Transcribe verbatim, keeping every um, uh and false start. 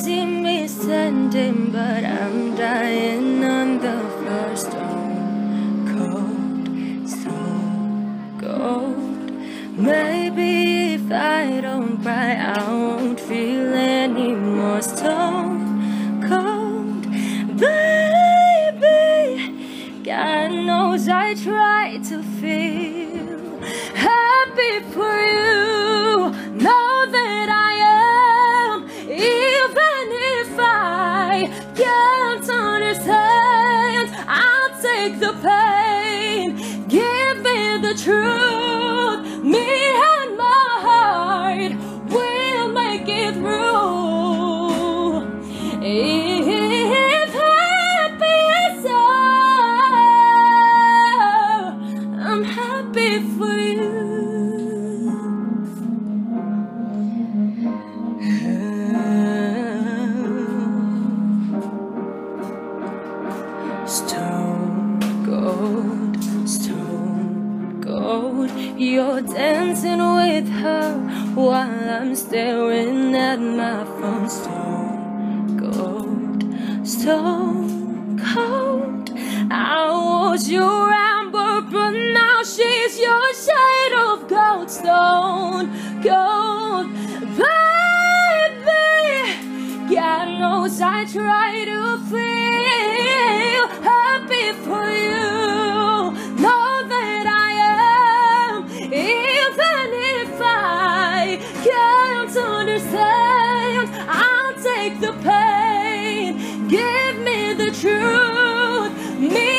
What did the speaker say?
see me standing, but I'm dying on the floor. Stone cold, stone cold. Maybe if I don't cry, I won't feel any more. Stone cold, baby. God knows I try to feel happy for you. Know that I am, even if I can't understand. I'll take the pain, give me the truth. Me and my heart will make it through. If happy is all, I'm happy for you. Stone cold, stone cold. You're dancing with her while I'm staring at my phone. Stone cold, stone cold. I was your amber, but now she's your shade of gold. Stone cold, baby. God knows I try to feel happy for you. Know that I am, even if I can't understand. I'll take the pain, give me the truth. Me